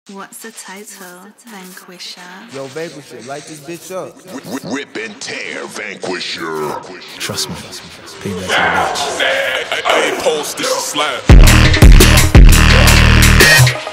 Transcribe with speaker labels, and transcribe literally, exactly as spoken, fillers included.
Speaker 1: What's the title? Vanquisher.
Speaker 2: Yo, Vanquisher, light this bitch up.
Speaker 3: Rip and tear, Vanquisher.
Speaker 4: Trust me. Payback's a bitch.
Speaker 5: I ain't post, this is slap.